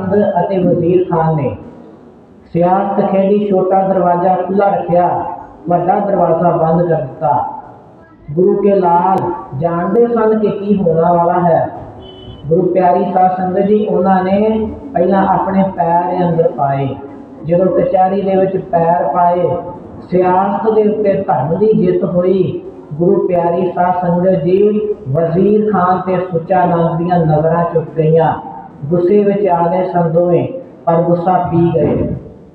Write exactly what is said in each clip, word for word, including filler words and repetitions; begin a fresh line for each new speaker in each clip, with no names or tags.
नंद अते वजीर खान ने सियासत खेडी। छोटा दरवाजा खुला रखिया, वड्डा दरवाजा बंद कर दिता। गुरु के लाल जानते सन कि की होने वाला है। गुरु प्यारी साध संगत जी उन्होंने पहला अपने पैर अंदर पाए। जो कचहरी दे विच पैर पाए, सियासत के उत्ते धर्म की जित हुई। गुरु प्यारी साध संगत जी वजीर खान ते सुच्चा नंद दियां नज़रां चुक गईयां। गुस्से विच आ गए सन दोवें, पर गुस्सा पी गए।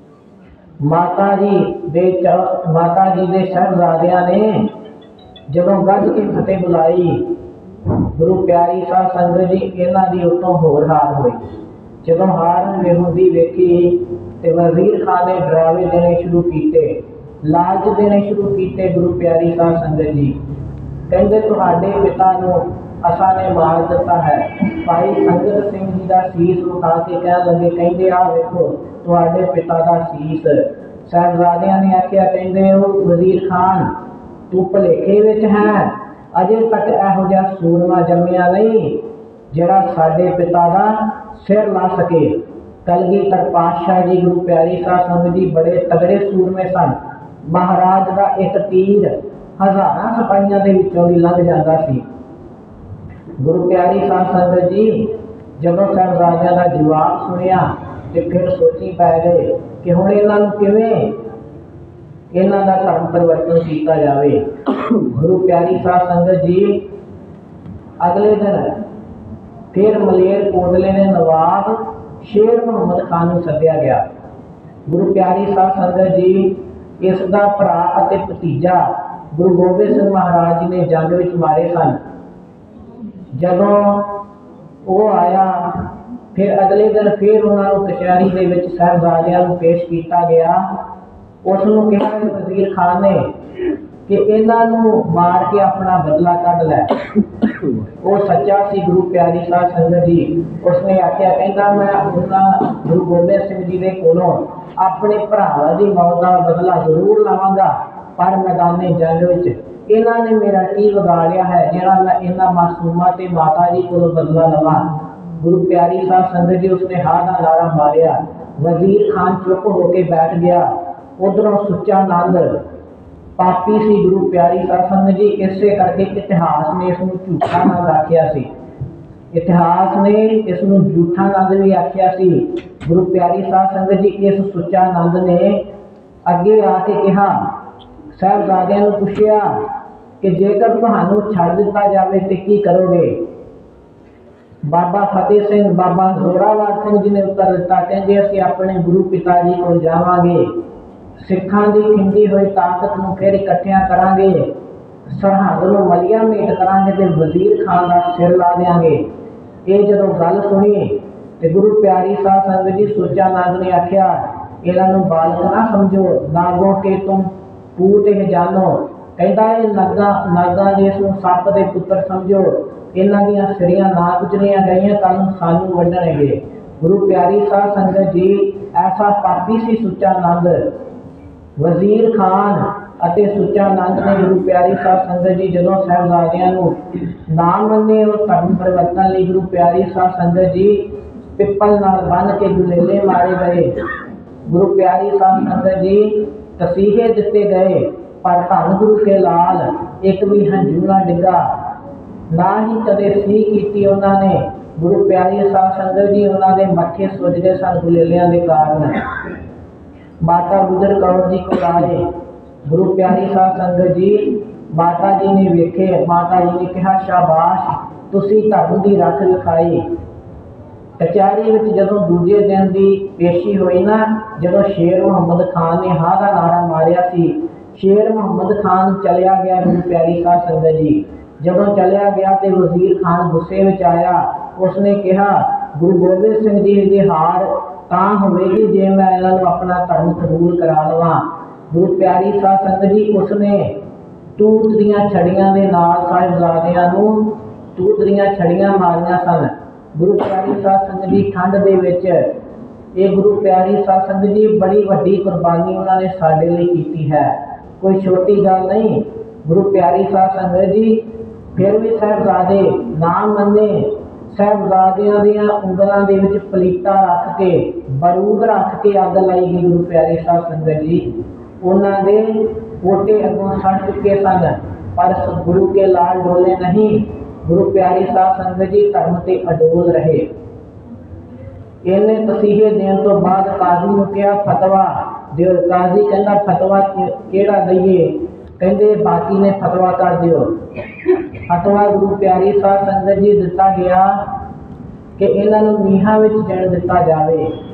माता जी दे माता जी दे शहजादियां ने जदों गज के फतेह बुलाई, गुरु प्यारी साध संगत जी इन्हां दी उत्तों होर हार हुई। जदों हार वेहुंदी वेखी ते वजीर खान ने डरावे देने शुरू किए, लालच देने शुरू किए। गुरु प्यारी साध संगत जी कहते तुहाडे पिता नूं असां ने मार दिता है। भाई संगत सिंह जी का सीस उठा के कह लगे, कहते आ वेखो तुहाडे पिता का सीस। साहबजादियां ने आख्या, कहते हो वजीर खान तू भुलेखे विच है, अजे तक इहो जिहा सूरमा जम्मिया नहीं जिहड़ा साडे पिता का सिर ला सके। कलगीधर पातशाह जी गुरु प्यारी साध संगत जी बड़े तगड़े सूरमे सन। महाराज का एक तीर हज़ारां सिपाहियां दे विचों भी लंघ जाता सी। गुरु प्यारी साध संगत जी जदों साहबजादियां का जवाब सुनिया तो फिर सोची पै गए कि हुण इन्हां नूं किवें इन्हां दा धर्म परिवर्तन किया जाए। गुरु प्यारी साध संगत जी अगले दिन फिर मलेर कोटले ने नवाब शेर मुहम्मद खान नूं सद्दिया गया। गुरु प्यारी साध संगत जी इसका भरा अते भतीजा गुरु गोबिंद सिंह महाराज जी ने जंग विच मारे सन। जदों वो आया फिर अगले दिन फिर उन्होंने कचहरी दे विच साहबजादियां नूं पेश किया गया। उसनूं कहा वजीर खान ने कि इन्हां नूं मार के अपना बदला कढ़ लै। वो सच्चा सी गुरु प्यारी साध संगत जी। उसने आख्या, कहता मैं उन्हां गुरु गोबिंद सिंह जी के कोलों अपने भरावां दी मौत का बदला जरूर लवांगा, पर मैदाने जंग विच इन्हां ने मेरा की विगाड़िया है जिहड़ा मैं इन्हां मासूमां ते माता जी कोलों बदला लवां। गुरु प्यारी साध संगत जी उसने हा दा नारा मारिया। वजीर खान चुप होके बैठ गया। उधरों सुच्चा नंद पापी सी गुरु प्यारी साध संगत जी, इसे करके इतिहास ने इसनूं झूठा नंद आख्या सी। इतिहास ने इसनूं झूठा नंद भी आख्या सी। गुरु प्यारी साध संगत जी इस सुच्चा नंद ने अगे आके कहा, साहबजादियां नूं पुछया कि जेकर तुहानूं छड्ड दिता जावे ते की करोगे। बाबा फतेह सिंह बाबा जोरावर सिंह जी ने उत्तर दिता, कहते असीं अपने गुरु पिता जी को जावांगे, सिखां दी खिंडी हुई ताकत नूं फिर इकट्ठियां करांगे, सरहद नूं मलिया मेट करांगे ते वजीर खान का सिर ला देंगे। ये जदों गल सुनी तो गुरु प्यारी साध संगत जी सुच्चा नंद ने आख्या, इन्हां नूं बालक ना समझो, नागों के तुम पूत ही जानो। कहता है नागा नागा ने इसनूं सप दे पुत्र समझो, इन्हां दियां सिरियां ना कुचलियां गईयां कल नूं सानूं वड्ढणगे। गुरु प्यारी साध संगत जी ऐसा पापी सी सुच्चा नंद। वजीर खान अते सुच्चा नंद ने गुरु प्यारी साध संगत जी जदों साहबजादियां नूं ना मन्ने और धर्म परिवर्तन लई गुरु प्यारी साध संगत जी पिपल नाल बन के गुलेले मारे गए। गुरु प्यारी साध संगत जी तसीहे दिते गए, पर धन गुरु के लाल एक भी हंझू ना डिगा, ना ही कदे सी की उन्होंने। गुरु प्यारी साध संगत जी उन्होंने मत्थे सुज गए सन गुलेलियां के कारण। माता गुजर कौर जी को आए गुरु प्यारी साध संगत जी। माता जी ने वेखे, माता जी ने कहा, शाबाश तुसी धर्म की रख लिखाई। कचहरी विच जदों दूजे दिन की पेशी हुई ना, जदों शेर मुहम्मद खान ने हा दा नारा मारिया सी, शेर मुहम्मद खान चलिया गया गुरु प्यारी साध संगत जी। जदों चलिया गया तो वजीर खान गुस्से में आया। उसने कहा, गुरु गोबिंद सिंह जी की हार तां होवेगी जे मैं इन्हां नूं अपना धर्म कबूल करा लवां। गुरु प्यारी साध संगत जी उसने तूत दीआं छड़ियां दे नाल साहिबजादियां नूं तूत दीआं छड़ियां मारियां सन। गुरु प्यारी साध संगत जी ठंड दे विच ये गुरु प्यारी साध संगत जी बड़ी वड्डी कुर्बानी उन्होंने साडे लई कीती है, कोई छोटी गल नहीं। गुरु प्यारी साध संगत जी फिर भी साहबजादे ना मन्ने, ਸਾਹਿਬਜ਼ਾਦਿਆਂ ਦੀਆਂ ਉਂਗਲਾਂ ਦੇ ਵਿੱਚ ਪਲੀਤਾ ਰੱਖ ਕੇ ਬਰੂਦ ਰੱਖ ਕੇ ਅੱਗ ਲਾਈ ਗਈ। ਗੁਰੂ ਪਿਆਰੇ ਸਾਧ ਸੰਗਤ ਜੀ, ਉਹਨਾਂ ਦੇ ਪੋਟੇ ਅੱਗੋਂ ਸੜ ਚੁੱਕੇ ਸਨ, ਪਰ ਗੁਰੂ ਕੇ ਲਾਲ ਡੋਲੇ ਨਹੀਂ। ਗੁਰੂ ਪਿਆਰੀ ਸਾਧ ਸੰਗਤ ਜੀ ਧਰਮ ਤੇ ਅਡੋਲ ਰਹੇ। ਇਹਨੇ ਤਸੀਹੇ ਦੇਣ ਤੋਂ ਬਾਅਦ ਕਾਜ਼ੀ ਨੂੰ ਕਿਹਾ ਫਤਵਾ ਦਿਓ। ਕਾਜ਼ੀ ਕਹਿੰਦਾ ਫਤਵਾ ਕਿਹੜਾ ਦਈਏ? ਕਹਿੰਦੇ ਬਾਕੀ ਨੇ ਫਤਵਾ ਕਰ ਦਿਓ। ਫਤਵਾ ਗੁਰੂ ਪਿਆਰੀ ਸਾਧ ਸੰਗਤ ਜੀ ਦਿੱਤਾ ਗਿਆ ਕਿ ਇਹਨਾਂ ਨੂੰ ਨੀਹਾਂ ਵਿੱਚ ਜਣ ਦਿੱਤਾ ਜਾਵੇ।